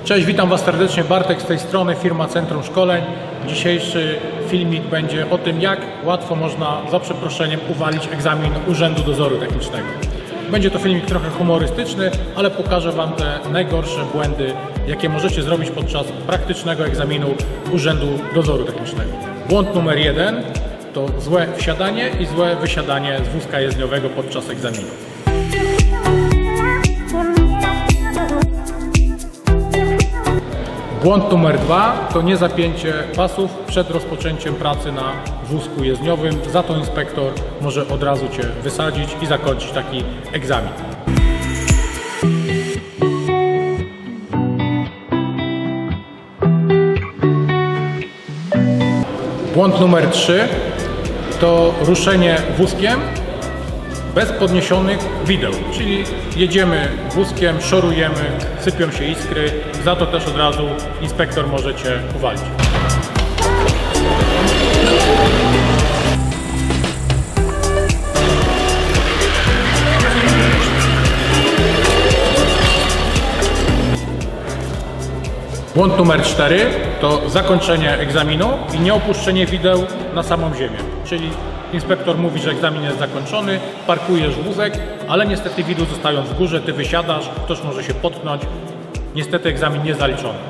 Cześć, witam Was serdecznie, Bartek z tej strony, firma Centrum Szkoleń. Dzisiejszy filmik będzie o tym, jak łatwo można za przeproszeniem uwalić egzamin Urzędu Dozoru Technicznego. Będzie to filmik trochę humorystyczny, ale pokażę Wam te najgorsze błędy, jakie możecie zrobić podczas praktycznego egzaminu Urzędu Dozoru Technicznego. Błąd numer 1 to złe wsiadanie i złe wysiadanie z wózka jezdniowego podczas egzaminu. Błąd numer 2 to niezapięcie pasów przed rozpoczęciem pracy na wózku jezdniowym. Za to inspektor może od razu Cię wysadzić i zakończyć taki egzamin. Błąd numer 3 to ruszenie wózkiem bez podniesionych wideł, czyli jedziemy wózkiem, szorujemy, sypią się iskry, za to też od razu inspektor może Cię uwalić. Błąd numer 4 to zakończenie egzaminu i nieopuszczenie wideł na samą ziemię, czyli inspektor mówi, że egzamin jest zakończony, parkujesz wózek, ale niestety widły zostają w górze, Ty wysiadasz, ktoś może się potknąć, niestety egzamin nie zaliczony.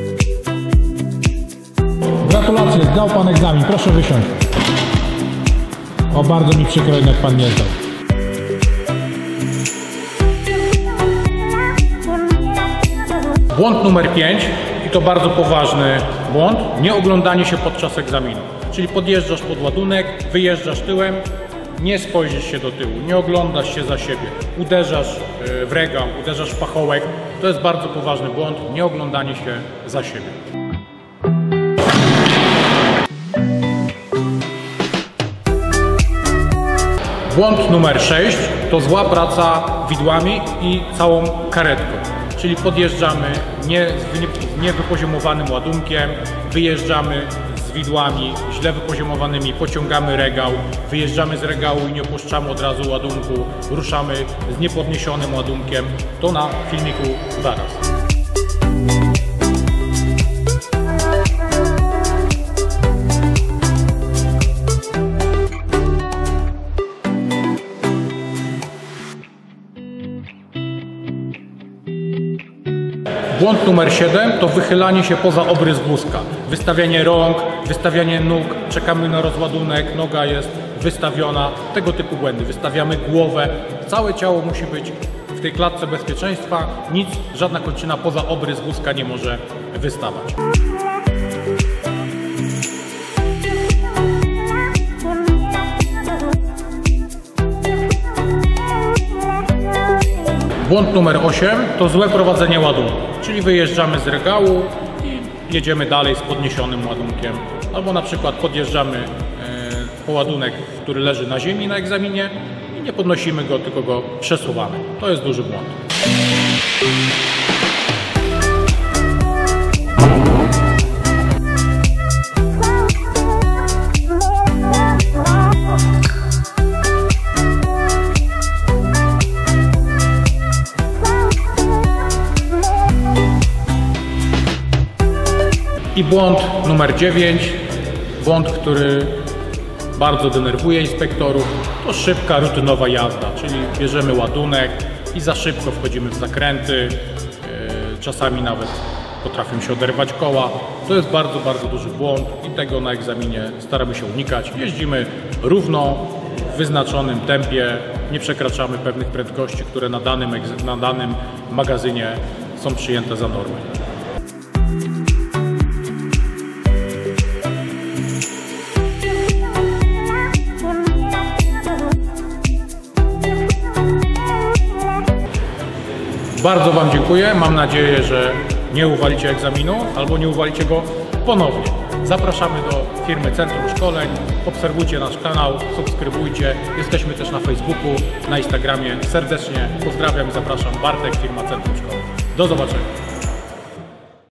Gratulacje, zdał Pan egzamin, proszę wysiąść. O, bardzo mi przykro, jednak Pan nie zdał. Błąd numer 5 i to bardzo poważny błąd, nie oglądanie się podczas egzaminu. Czyli podjeżdżasz pod ładunek, wyjeżdżasz tyłem, nie spojrzysz się do tyłu, nie oglądasz się za siebie, uderzasz w regał, uderzasz w pachołek. To jest bardzo poważny błąd, nie oglądanie się za siebie. Błąd numer 6 to zła praca widłami i całą karetką. Czyli podjeżdżamy z niewypoziomowanym ładunkiem, wyjeżdżamy z widłami źle wypoziomowanymi, pociągamy regał, wyjeżdżamy z regału i nie opuszczamy od razu ładunku, ruszamy z niepodniesionym ładunkiem. To na filmiku zaraz. Błąd numer 7 to wychylanie się poza obrys wózka. Wystawianie rąk, wystawianie nóg, czekamy na rozładunek, noga jest wystawiona. Tego typu błędy. Wystawiamy głowę. Całe ciało musi być w tej klatce bezpieczeństwa. Nic, żadna kończyna poza obrys wózka nie może wystawać. Błąd numer 8 to złe prowadzenie ładunku, czyli wyjeżdżamy z regału i jedziemy dalej z podniesionym ładunkiem. Albo na przykład podjeżdżamy po ładunek, który leży na ziemi na egzaminie i nie podnosimy go, tylko go przesuwamy. To jest duży błąd. I błąd numer 9, błąd, który bardzo denerwuje inspektorów, to szybka, rutynowa jazda, czyli bierzemy ładunek i za szybko wchodzimy w zakręty, czasami nawet potrafią się oderwać koła. To jest bardzo, bardzo duży błąd i tego na egzaminie staramy się unikać. Jeździmy równo, w wyznaczonym tempie, nie przekraczamy pewnych prędkości, które na danym magazynie są przyjęte za normę. Bardzo Wam dziękuję. Mam nadzieję, że nie uwalicie egzaminu albo nie uwalicie go ponownie. Zapraszamy do firmy Centrum Szkoleń. Obserwujcie nasz kanał, subskrybujcie. Jesteśmy też na Facebooku, na Instagramie. Serdecznie pozdrawiam i zapraszam. Bartek, firma Centrum Szkoleń. Do zobaczenia.